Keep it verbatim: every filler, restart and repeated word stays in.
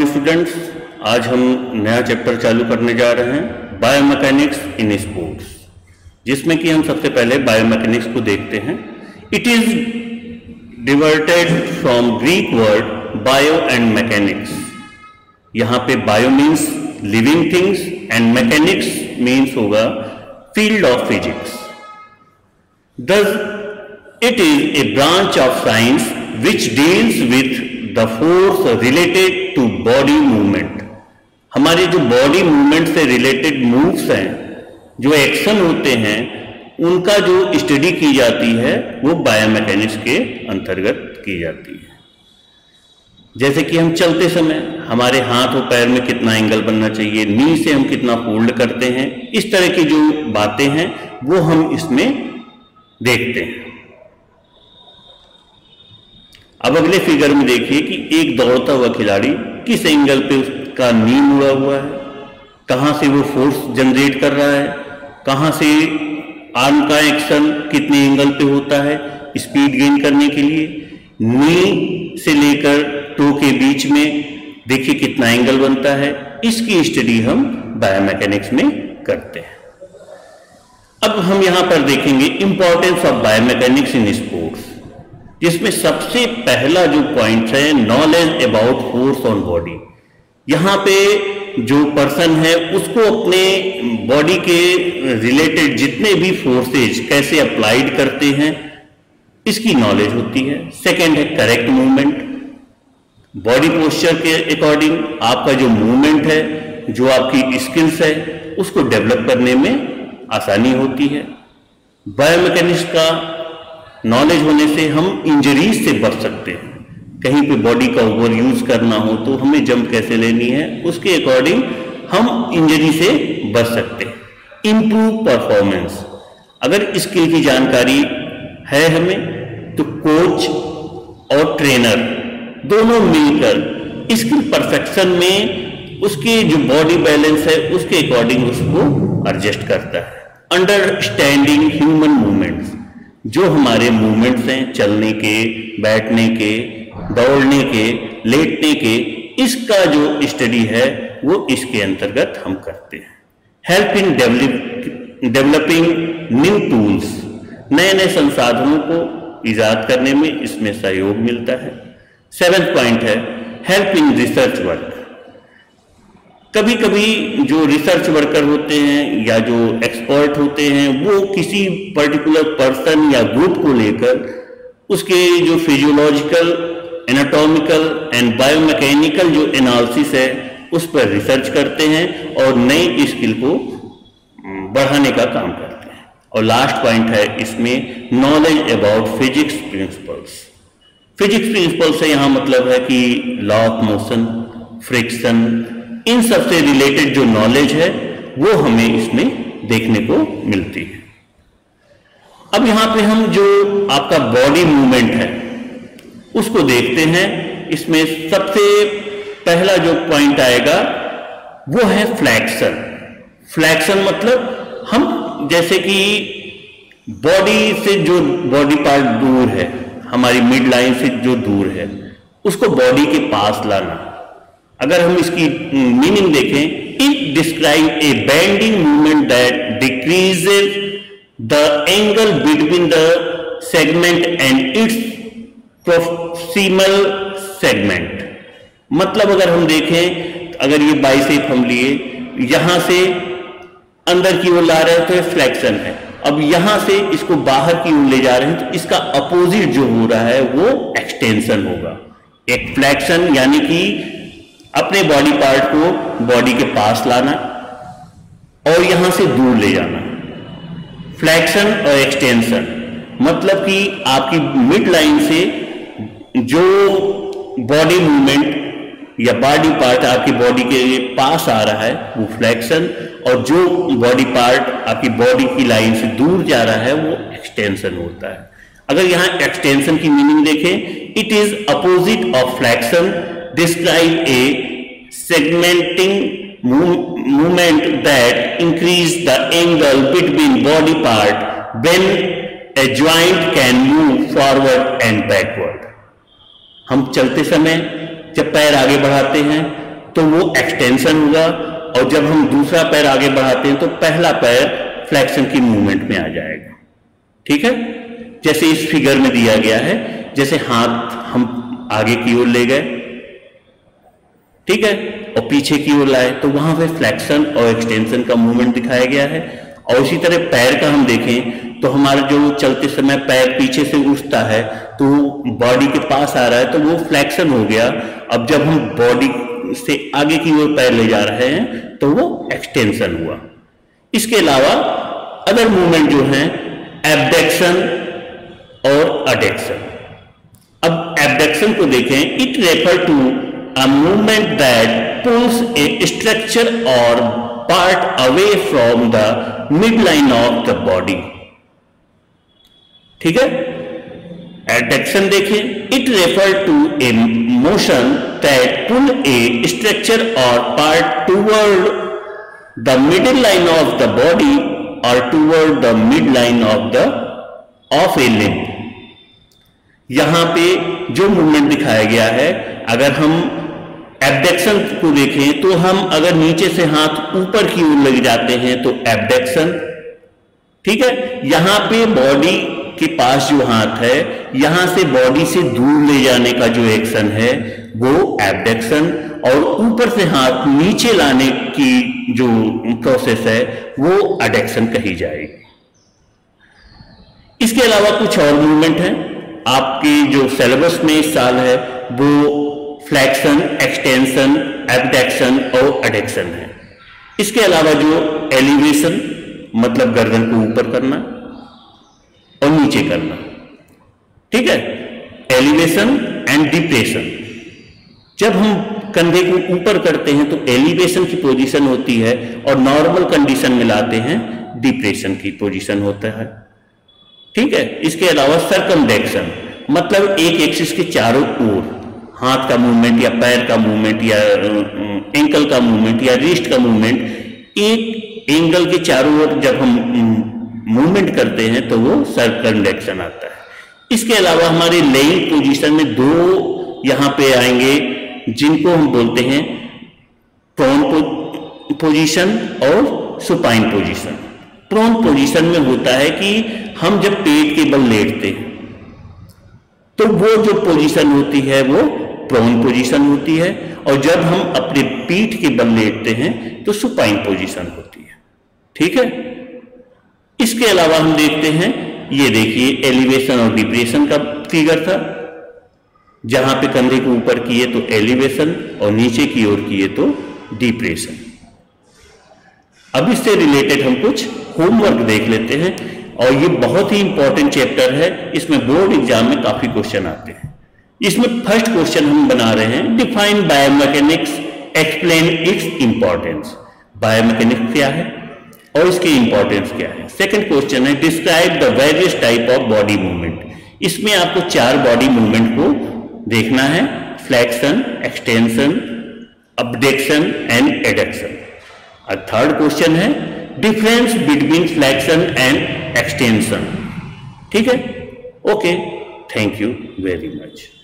Students, आज हम नया चैप्टर चालू करने जा रहे हैं बायोमैकेनिक्स इन स्पोर्ट्स, जिसमें कि हम सबसे पहले बायोमैकेनिक्स को देखते हैं। It is diverted from Greek word bio and mechanics. यहाँ पे bio means living things and mechanics means होगा field of physics. Thus, it is a branch of science which deals with the force related to body movement। हमारे जो body movement से related moves हैं, जो action होते हैं, उनका जो स्टडी की जाती है वो बायोमैकेनिक्स के अंतर्गत की जाती है। जैसे कि हम चलते समय हमारे हाथ और पैर में कितना एंगल बनना चाहिए, नी से हम कितना फोल्ड करते हैं, इस तरह की जो बातें हैं वो हम इसमें देखते हैं। अब अगले फिगर में देखिए कि एक दौड़ता हुआ खिलाड़ी किस एंगल पे उसका नी मुड़ा हुआ है, कहां से वो फोर्स जनरेट कर रहा है, कहां से आर्म का एक्शन कितने एंगल पे होता है स्पीड गेन करने के लिए। नी से लेकर टो के बीच में देखिए कितना एंगल बनता है, इसकी स्टडी हम बायोमैकेनिक्स में करते हैं। अब हम यहां पर देखेंगे importance of biomechanics in sports, जिसमें सबसे पहला जो पॉइंट है knowledge about force on body. यहां पे जो पर्सन है उसको अपने बॉडी के रिलेटेड जितने भी फोर्सेज कैसे अप्लाइड करते हैं इसकी नॉलेज होती है। सेकेंड है करेक्ट मूवमेंट, बॉडी पोस्चर के अकॉर्डिंग आपका जो मूवमेंट है, जो आपकी स्किल्स है, उसको डेवलप करने में आसानी होती है। बायोमैकेनिक्स का नॉलेज होने से हम इंजरीज से बच सकते हैं। कहीं पे बॉडी का ओवर यूज करना हो तो हमें जंप कैसे लेनी है, उसके अकॉर्डिंग हम इंजरी से बच सकते हैं। इंप्रूव परफॉर्मेंस, अगर स्किल की जानकारी है हमें तो कोच और ट्रेनर दोनों मिलकर स्किल परफेक्शन में उसकी जो बॉडी बैलेंस है उसके अकॉर्डिंग उसको एडजस्ट करता है। अंडरस्टैंडिंग ह्यूमन मूवमेंट्स, जो हमारे मूवमेंट्स हैं चलने के, बैठने के, दौड़ने के, लेटने के, इसका जो स्टडी है वो इसके अंतर्गत हम करते हैं। Help in developing new tools, नए नए संसाधनों को ईजाद करने में इसमें सहयोग मिलता है। सेवेंथ पॉइंट है हेल्प इन रिसर्च वर्क। कभी कभी जो रिसर्च वर्कर होते हैं या जो एक्सपर्ट होते हैं वो किसी पर्टिकुलर पर्सन या ग्रुप को लेकर उसके जो फिजियोलॉजिकल, एनाटॉमिकल एंड बायोमैकेनिकल जो एनालिसिस है उस पर रिसर्च करते हैं और नई स्किल को बढ़ाने का काम करते हैं। और लास्ट पॉइंट है इसमें knowledge about physics principles. Physics principle से यहाँ मतलब है कि लॉ ऑफ मोशन, फ्रिक्शन, इन सब से रिलेटेड जो नॉलेज है वो हमें इसमें देखने को मिलती है। अब यहां पे हम जो आपका बॉडी मूवमेंट है उसको देखते हैं। इसमें सबसे पहला जो पॉइंट आएगा वो है फ्लैक्शन। फ्लैक्शन मतलब हम जैसे कि बॉडी से जो बॉडी पार्ट दूर है, हमारी मिड लाइन से जो दूर है, उसको बॉडी के पास लाना। अगर हम इसकी मीनिंग देखें, it describe a bending movement that decreases the angle between the segment and its proximal segment. मतलब अगर हम देखें, अगर ये बाइसेप हम लिए, यहां से अंदर की ओर ला रहे हैं तो ये फ्लैक्शन है। अब यहां से इसको बाहर की ओर ले जा रहे हैं तो इसका अपोजिट जो हो रहा है वो एक्सटेंशन होगा। एक फ्लैक्शन यानी कि अपने बॉडी पार्ट को बॉडी के पास लाना और यहां से दूर ले जाना। फ्लैक्शन और एक्सटेंशन मतलब कि आपकी मिड लाइन से जो बॉडी मूवमेंट या बॉडी पार्ट आपकी बॉडी के पास आ रहा है वो फ्लैक्शन, और जो बॉडी पार्ट आपकी बॉडी की लाइन से दूर जा रहा है वो एक्सटेंशन होता है। अगर यहां एक्सटेंशन की मीनिंग देखें, it is opposite of flexion, describe a segmenting movement that increase the angle between body part when a joint can move forward and backward। हम चलते समय जब पैर आगे बढ़ाते हैं तो वो एक्सटेंशन होगा, और जब हम दूसरा पैर आगे बढ़ाते हैं तो पहला पैर फ्लेक्शन की मूवमेंट में आ जाएगा। ठीक है, जैसे इस फिगर में दिया गया है, जैसे हाथ हम आगे की ओर ले गए, ठीक है, और पीछे की ओर लाए, तो वहां पे फ्लेक्शन और एक्सटेंशन का मूवमेंट दिखाया गया है। और इसी तरह पैर का हम देखें तो हमारा जो चलते समय पैर पीछे से उठता है तो बॉडी के पास आ रहा है, तो वो फ्लेक्शन हो गया। अब जब हम बॉडी से आगे की ओर पैर ले जा रहे हैं तो वो एक्सटेंशन हुआ। इसके अलावा अदर मूवमेंट जो है एब्डक्शन और अडक्शन। अब एब्डक्शन को देखें, it refer to a movement that pulls a structure or part away from the mid line of the body. ठीक है, एडक्शन देखें, it refer to a motion that pull a structure or part toward the middle line of the body or toward the mid line of the of a limb. यहां पे जो movement दिखाया गया है, अगर हम एब्डक्शन को देखें तो हम अगर नीचे से हाथ ऊपर की ओर ले जाते हैं तो एब्डक्शन। ठीक है, यहां पे बॉडी के पास जो हाथ है, यहां से बॉडी से दूर ले जाने का जो एक्शन है वो एब्डक्शन, और ऊपर से हाथ नीचे लाने की जो प्रोसेस है वो एडक्शन कही जाएगी। इसके अलावा कुछ और मूवमेंट है आपके जो सिलेबस में इस साल है, वो फ्लेक्शन, एक्सटेंशन, एब्डक्शन और एडक्शन है। इसके अलावा जो एलिवेशन मतलब गर्दन को ऊपर करना और नीचे करना, ठीक है, एलिवेशन एंड डिप्रेशन। जब हम कंधे को ऊपर करते हैं तो एलिवेशन की पोजीशन होती है, और नॉर्मल कंडीशन में लाते हैं डिप्रेशन की पोजीशन होता है। ठीक है, इसके अलावा सर्कमडेक्शन मतलब एक एक्सिस के चारों ओर हाथ का मूवमेंट या पैर का मूवमेंट या एंकल का मूवमेंट या रिस्ट का मूवमेंट, एक एंगल के चारों ओर जब हम मूवमेंट करते हैं तो वो सर्कमडेक्शन आता है। इसके अलावा हमारे लेइंग पोजीशन में दो यहां पे आएंगे जिनको हम बोलते हैं प्रोन पोजीशन और सुपाइन पोजीशन। प्रोन पोजीशन में होता है कि हम जब पेट के बल लेटते हैं तो वो जो पोजीशन होती है वो प्रोन पोजीशन होती है, और जब हम अपने पीठ के बल लेटते हैं तो सुपाइन पोजीशन होती है। ठीक है, इसके अलावा हम देखते हैं, ये देखिए एलिवेशन और डिप्रेशन का फिगर था, जहां पे कंधे को ऊपर किए तो एलिवेशन और नीचे की ओर किए तो डिप्रेशन। अब इससे रिलेटेड हम कुछ होमवर्क देख लेते हैं, और ये बहुत ही इंपॉर्टेंट चैप्टर है, इसमें बोर्ड एग्जाम में काफी क्वेश्चन आते हैं। इसमें फर्स्ट क्वेश्चन हम बना रहे हैं, define biomechanics, explain its importance. Biomechanics क्या है और इसकी इंपॉर्टेंस क्या है। सेकंड क्वेश्चन है, describe the various type of body movement. इसमें आपको चार बॉडी मूवमेंट को देखना है, flexion, extension, abduction and adduction. और थर्ड क्वेश्चन है, difference between flexion and extension. ठीक है, okay, thank you very much.